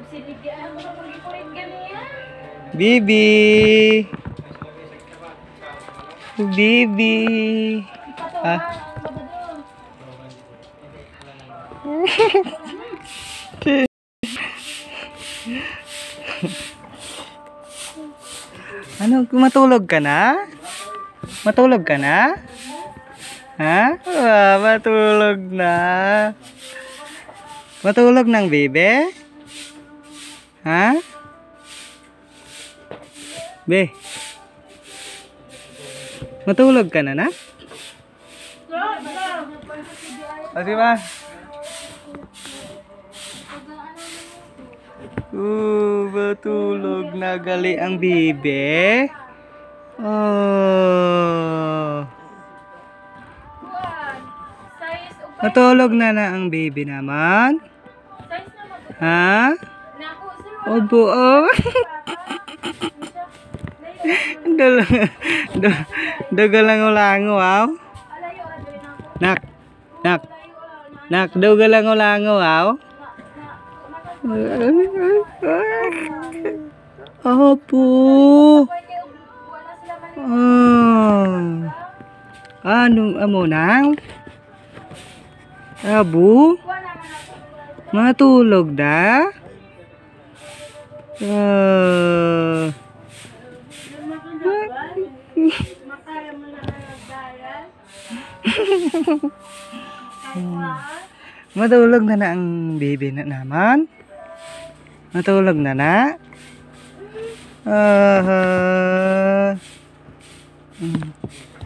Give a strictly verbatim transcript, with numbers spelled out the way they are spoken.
Bibi. Bibi. Ah. Ano, matulog ka na? Matulog ka na? Ha? Ah, matulog na. Matulog ng bebe? Ha? Be. Matulog ka na na? O, diba? Uh, matulog na gali ang bibe. Oh. Matulog na na ang baby naman. Ha? Obo, oh. Dagalango-lango, wow. Nak. Nak. Nak, dagalango-lango, wow. Opo. Oh. Anong amo nang? Abu? Matulog na? Uh. Matulog na na ang baby na naman. Matulog na na. Uh, uh,